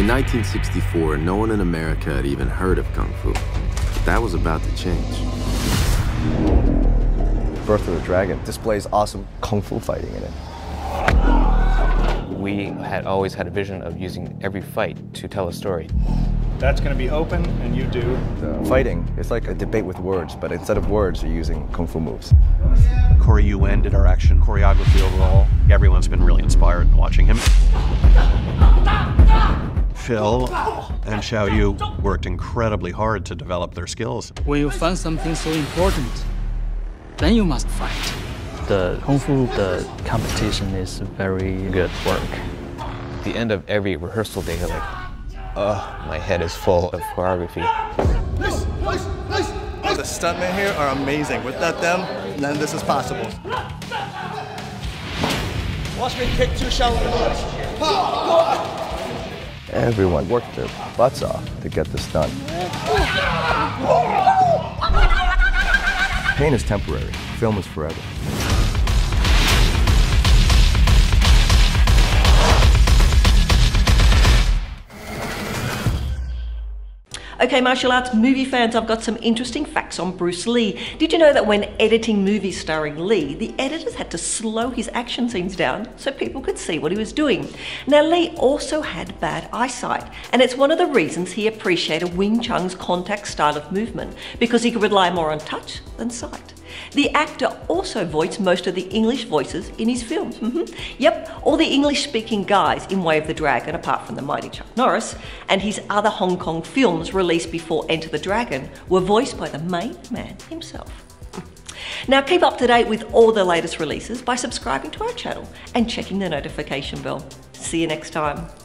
In 1964, no one in America had even heard of Kung Fu. But that was about to change. Birth of the Dragon displays awesome Kung Fu fighting in it. We had always had a vision of using every fight to tell a story. That's going to be open, and you do. The fighting is like a debate with words, but instead of words, you're using Kung Fu moves. Corey Yuen did our action choreography overall. Everyone's been really inspired in watching him. Phil and Xiao Yu worked incredibly hard to develop their skills. When you find something so important, then you must fight. The Kung Fu, the competition is very good work. At the end of every rehearsal day, you're like, my head is full of choreography. The stuntmen here are amazing. Without them, none of this is possible. Watch me kick 2 shoulders. Everyone worked their butts off to get this done. Pain is temporary. Film is forever. Okay, martial arts movie fans, I've got some interesting facts on Bruce Lee. Did you know that when editing movies starring Lee, the editors had to slow his action scenes down so people could see what he was doing? Now, Lee also had bad eyesight, and it's one of the reasons he appreciated Wing Chun's contact style of movement, because he could rely more on touch than sight. The actor also voiced most of the English voices in his films. Yep, all the English-speaking guys in Way of the Dragon, apart from the mighty Chuck Norris, and his other Hong Kong films released before Enter the Dragon were voiced by the main man himself. Now keep up to date with all the latest releases by subscribing to our channel and checking the notification bell. See you next time.